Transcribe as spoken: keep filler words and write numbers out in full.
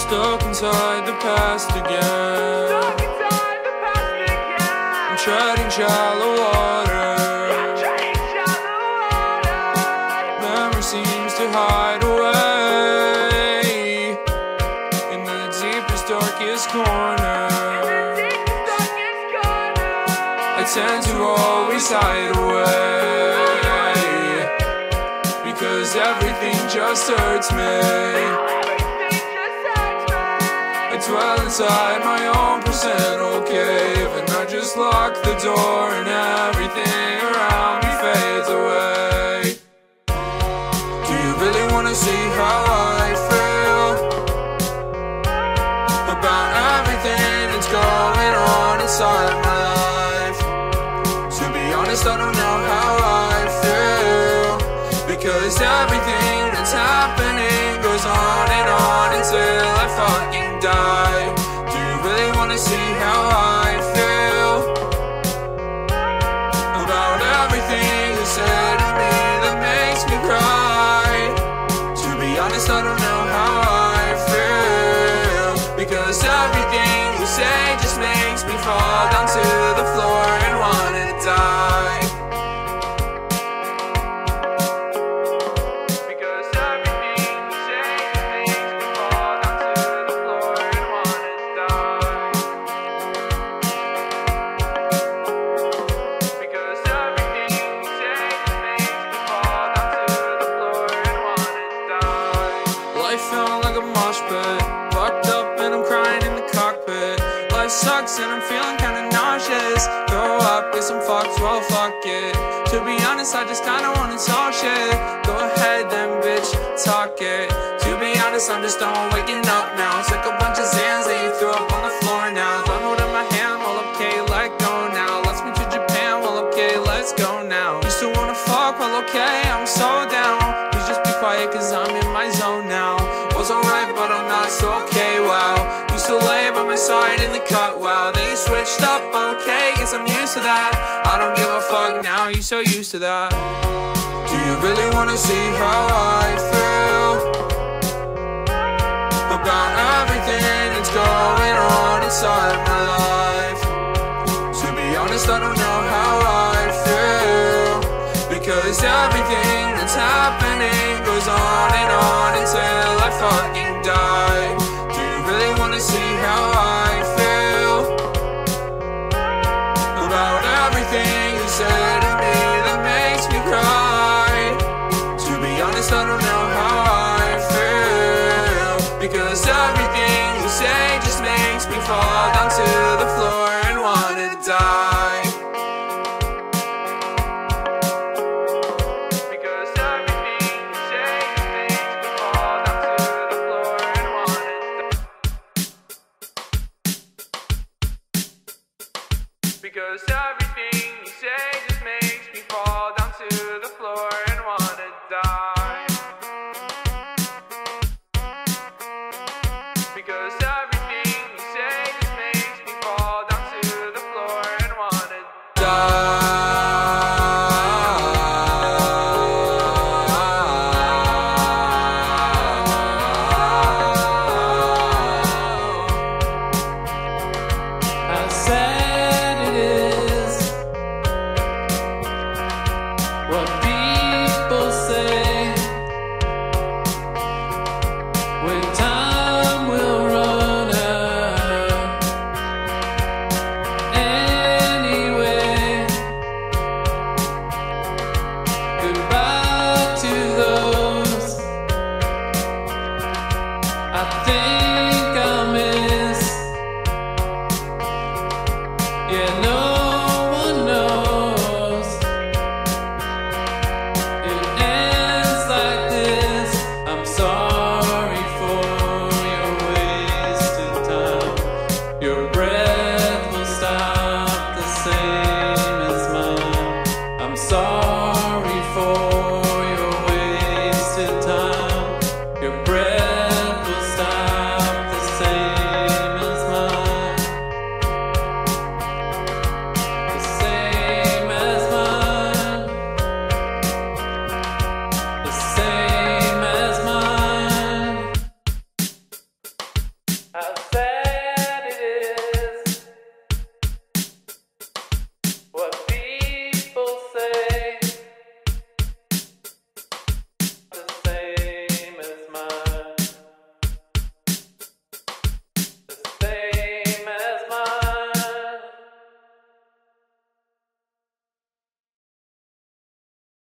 stuck inside the past again. Stuck inside the past again. I'm treading shallow water. I'm treading shallow water. Memory seems to hide away in the deepest, darkest corner. In the deepest, darkest corner. I tend to always hide away because everything just hurts me. Everything just hurts me. I dwell inside my own personal cave, and I just lock the door and everything around me fades away. Do you really wanna see how I feel about everything that's going on inside my life? To be honest, I don't know how I feel, because everything that's happening goes on and on until I fucking die. Do you really wanna see how I feel about everything you said to me that makes me cry? To be honest, I don't know how I feel, because everything you say just makes me fall down to the floor and wanna die. Because everything you say just makes me fall down to the floor and wanna die. Because everything you say just makes me fall down to the floor and wanna die. Life felt like a mosh pit, fucked up and I'm crying in the cockpit. Life sucks and I'm feeling kinda nauseous. Grow up, get some fucked, well fuck it. To be honest, I just kinda wanna talk shit. Go ahead then bitch, talk it. To be honest, I'm just done waking up now. Took a bunch of Zans that you threw up on the floor now. Don't hold in my hand, well okay, let go now. Let's meet to Japan, well okay, let's go now. You still wanna fuck, well okay, I'm so down. Please just be quiet cause I'm in my zone now. Was alright but I'm not so okay, wow. Used to lay by my side in the cut, wow. Then you switched up, okay, guess I'm used to that. I don't give a fuck now, you so used to that. Do you really wanna see how I feel about everything that's going on inside my life? To be honest, I don't know how I feel, because everything that's happening goes on and on until I fucking die. Do you really wanna see how I feel about everything you said to me that makes me cry? To be honest, I don't know how I feel, because everything you say just makes me fall down to the floor and wanna die. Because everything you say just makes me fall down to the floor and wanna die. Because everything you say just makes me fall down to the floor and wanna die. Because everything you say just makes me fall down to the floor and wanna How sad it is what people say when time will run out. Anyway, goodbye to those I think